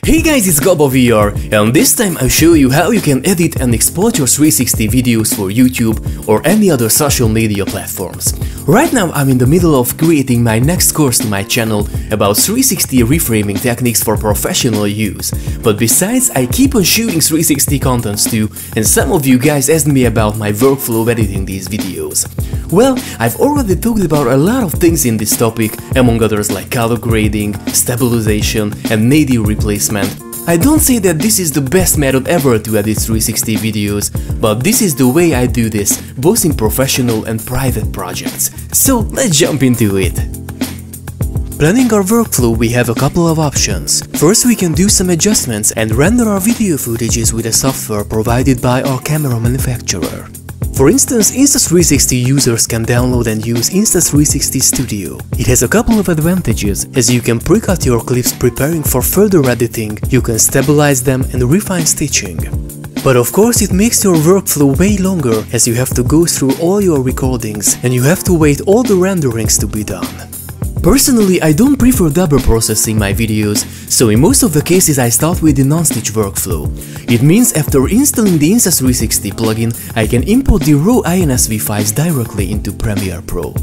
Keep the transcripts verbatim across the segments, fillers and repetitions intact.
Hey guys, it's Gaba V R, and this time I'll show you how you can edit and export your three sixty videos for YouTube or any other social media platforms. Right now I'm in the middle of creating my next course to my channel about three sixty reframing techniques for professional use. But besides, I keep on shooting three sixty contents too, and some of you guys asked me about my workflow of editing these videos. Well, I've already talked about a lot of things in this topic, among others like color grading, stabilization and native replacement. I don't say that this is the best method ever to edit three sixty videos, but this is the way I do this, both in professional and private projects. So let's jump into it. Planning our workflow, we have a couple of options. First, we can do some adjustments and render our video footages with a software provided by our camera manufacturer. For instance, Insta three sixty users can download and use Insta three sixty Studio. It has a couple of advantages, as you can pre-cut your clips preparing for further editing, you can stabilize them and refine stitching. But of course it makes your workflow way longer, as you have to go through all your recordings and you have to wait all the renderings to be done. Personally, I don't prefer double processing my videos, so in most of the cases I start with the non-stitch workflow. It means after installing the Insta three sixty plugin, I can import the raw I N S V files directly into Premiere Pro.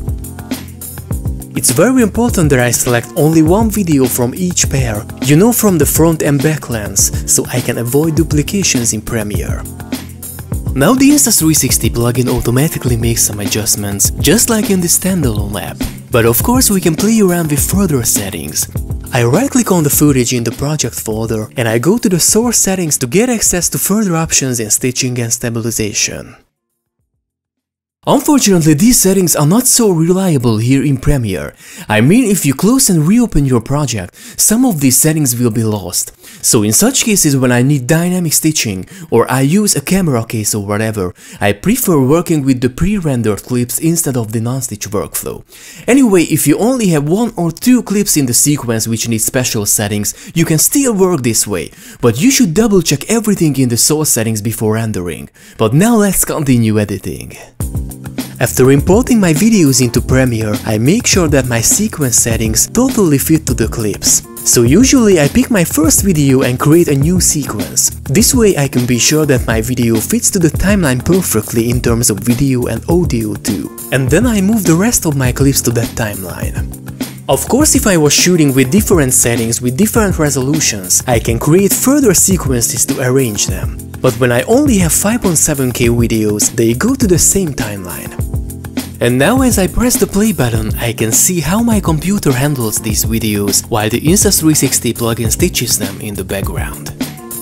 It's very important that I select only one video from each pair, you know, from the front and back lens, so I can avoid duplications in Premiere. Now the Insta three sixty plugin automatically makes some adjustments, just like in the standalone app. But of course we can play around with further settings. I right-click on the footage in the project folder and I go to the source settings to get access to further options in stitching and stabilization. Unfortunately, these settings are not so reliable here in Premiere. I mean, if you close and reopen your project, some of these settings will be lost. So in such cases, when I need dynamic stitching or I use a camera case or whatever, I prefer working with the pre-rendered clips instead of the non-stitch workflow. Anyway, if you only have one or two clips in the sequence which need special settings, you can still work this way, but you should double check everything in the source settings before rendering. But now let's continue editing. After importing my videos into Premiere, I make sure that my sequence settings totally fit to the clips. So usually I pick my first video and create a new sequence. This way I can be sure that my video fits to the timeline perfectly in terms of video and audio too. And then I move the rest of my clips to that timeline. Of course, if I was shooting with different settings with different resolutions, I can create further sequences to arrange them. But when I only have five point seven K videos, they go to the same timeline. And now as I press the play button, I can see how my computer handles these videos while the Insta three sixty plugin stitches them in the background.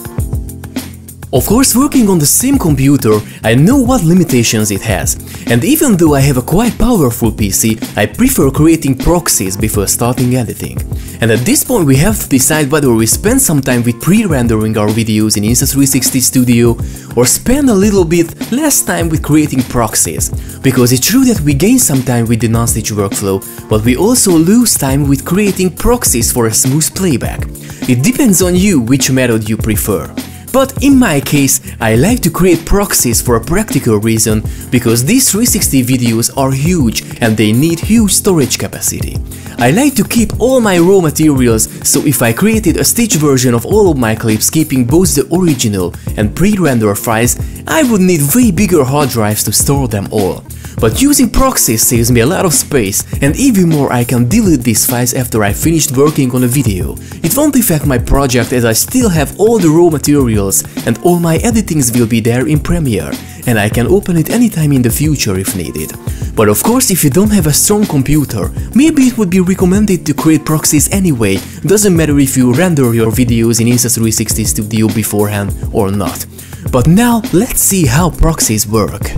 Of course, working on the same computer, I know what limitations it has, and even though I have a quite powerful P C, I prefer creating proxies before starting editing. And at this point we have to decide whether we spend some time with pre-rendering our videos in Insta three sixty Studio or spend a little bit less time with creating proxies. Because it's true that we gain some time with the non-stitch workflow, but we also lose time with creating proxies for a smooth playback. It depends on you which method you prefer. But in my case, I like to create proxies for a practical reason, because these three sixty videos are huge and they need huge storage capacity. I like to keep all my raw materials, so if I created a stitch version of all of my clips keeping both the original and pre-render files, I would need way bigger hard drives to store them all. But using proxies saves me a lot of space, and even more, I can delete these files after I finished working on a video. It won't affect my project, as I still have all the raw materials and all my editings will be there in Premiere, and I can open it anytime in the future if needed. But of course, if you don't have a strong computer, maybe it would be recommended to create proxies anyway. Doesn't matter if you render your videos in Insta three sixty Studio beforehand or not. But now let's see how proxies work.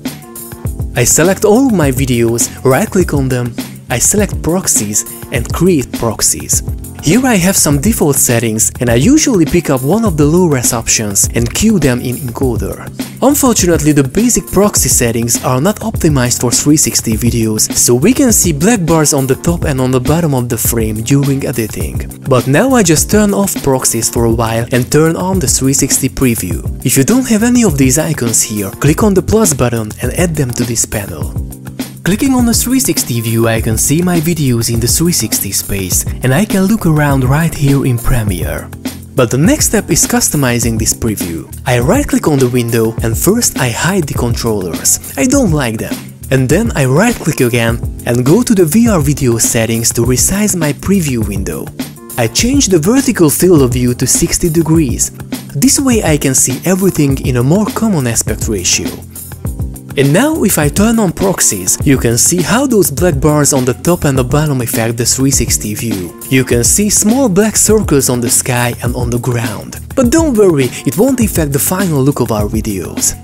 I select all of my videos, right-click on them, I select proxies and create proxies. Here I have some default settings and I usually pick up one of the low-res options and queue them in encoder. Unfortunately, the basic proxy settings are not optimized for three sixty videos, so we can see black bars on the top and on the bottom of the frame during editing. But now I just turn off proxies for a while and turn on the three sixty preview. If you don't have any of these icons here, click on the plus button and add them to this panel. Clicking on the three sixty view, I can see my videos in the three sixty space, and I can look around right here in Premiere. But the next step is customizing this preview. I right click on the window and first I hide the controllers. I don't like them. And then I right click again and go to the V R video settings to resize my preview window. I change the vertical field of view to sixty degrees. This way I can see everything in a more common aspect ratio. And now if I turn on Proxies, you can see how those black bars on the top and the bottom affect the three sixty view. You can see small black circles on the sky and on the ground. But don't worry, it won't affect the final look of our videos.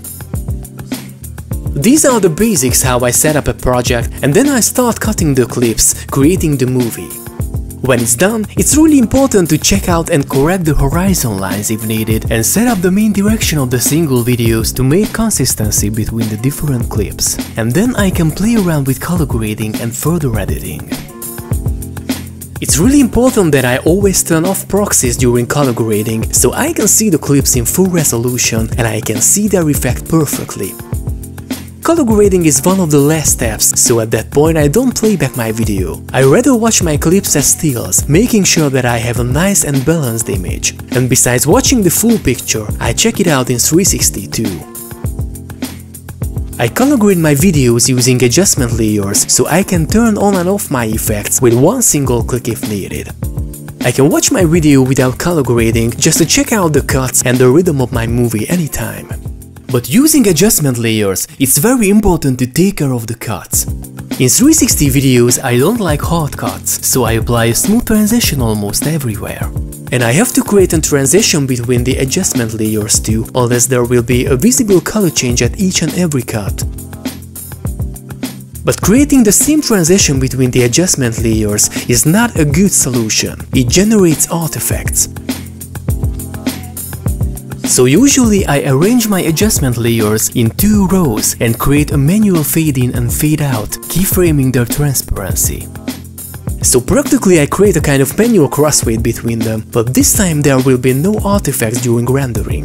These are the basics how I set up a project, and then I start cutting the clips, creating the movie. When it's done, it's really important to check out and correct the horizon lines if needed and set up the main direction of the single videos to make consistency between the different clips. And then I can play around with color grading and further editing. It's really important that I always turn off proxies during color grading so I can see the clips in full resolution and I can see their effect perfectly. Color grading is one of the last steps, so at that point I don't play back my video. I rather watch my clips as stills, making sure that I have a nice and balanced image. And besides watching the full picture, I check it out in three sixty too. I color grade my videos using adjustment layers, so I can turn on and off my effects with one single click if needed. I can watch my video without color grading just to check out the cuts and the rhythm of my movie anytime. But using adjustment layers, it's very important to take care of the cuts. In three sixty videos I don't like hard cuts, so I apply a smooth transition almost everywhere. And I have to create a transition between the adjustment layers too, unless there will be a visible color change at each and every cut. But creating the same transition between the adjustment layers is not a good solution. It generates artifacts. So usually I arrange my adjustment layers in two rows and create a manual fade in and fade out, keyframing their transparency. So practically I create a kind of manual crossfade between them, but this time there will be no artifacts during rendering.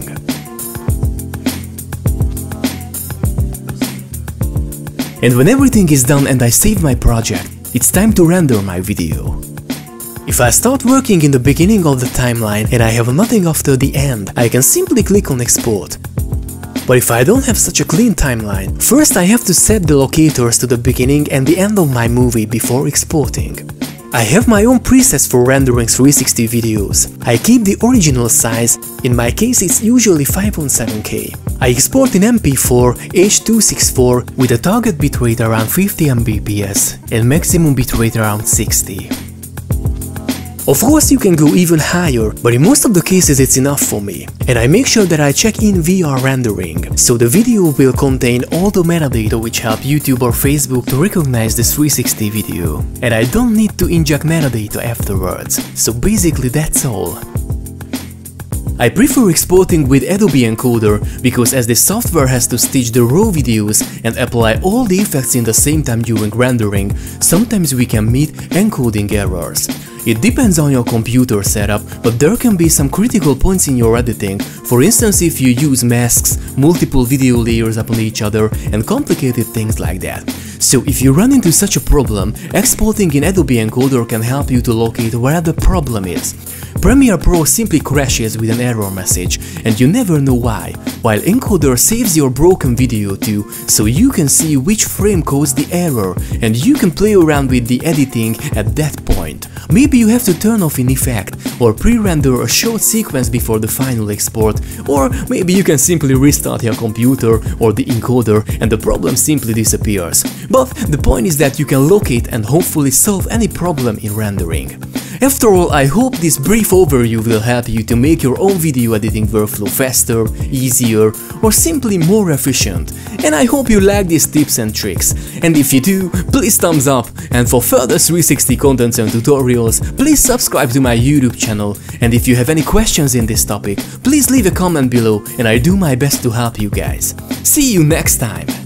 And when everything is done and I save my project, it's time to render my video. If I start working in the beginning of the timeline and I have nothing after the end, I can simply click on export. But if I don't have such a clean timeline, first I have to set the locators to the beginning and the end of my movie before exporting. I have my own presets for rendering three sixty videos. I keep the original size, in my case it's usually five point seven K. I export in M P four H two sixty-four with a target bitrate around fifty megabits per second and maximum bitrate around sixty. Of course you can go even higher, but in most of the cases it's enough for me. And I make sure that I check in V R rendering, so the video will contain all the metadata which help YouTube or Facebook to recognize the three sixty video. And I don't need to inject metadata afterwards, so basically that's all. I prefer exporting with Adobe Encoder because as the software has to stitch the raw videos and apply all the effects in the same time during rendering, sometimes we can meet encoding errors. It depends on your computer setup, but there can be some critical points in your editing, for instance if you use masks, multiple video layers upon each other and complicated things like that. So if you run into such a problem, exporting in Adobe Encoder can help you to locate where the problem is. Premiere Pro simply crashes with an error message, and you never know why, while Encoder saves your broken video too, so you can see which frame caused the error, and you can play around with the editing at that point. Maybe you have to turn off an effect, or pre-render a short sequence before the final export, or maybe you can simply restart your computer or the encoder and the problem simply disappears. But the point is that you can locate and hopefully solve any problem in rendering. After all, I hope this brief overview will help you to make your own video editing workflow faster, easier, or simply more efficient. And I hope you like these tips and tricks. And if you do, please thumbs up, and for further three sixty contents and tutorials, please subscribe to my YouTube channel. And if you have any questions in this topic, please leave a comment below and I do my best to help you guys. See you next time!